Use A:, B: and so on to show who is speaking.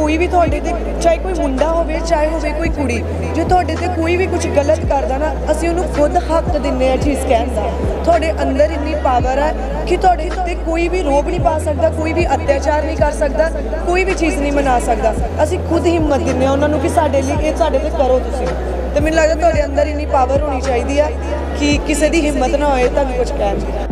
A: कोई भी तुहाडे ते चाहे कोई मुंडा होवे चाहे होवे कोई कुड़ी जो तुहाडे ते कोई भी कुछ गलत करदा ना असीं उहनूं खुद हक दिंदे आ चीज़ कहण दा। तुहाडे अंदर इन्नी पावर है कि तुहाडे ते कोई भी रोक नहीं पा सकदा, कोई भी अत्याचार नहीं कर सकदा, कोई भी चीज़ नहीं मना सकदा। असीं खुद हिम्मत दिंदे आ उहनां नूं कि साडे लई इह साडे ते करो तुसीं। ते मैनूं लगदा तुहाडे अंदर इन्नी पावर होनी चाहिदी है कि किसी दी हिम्मत ना होए तुहानूं कुछ कहण दी।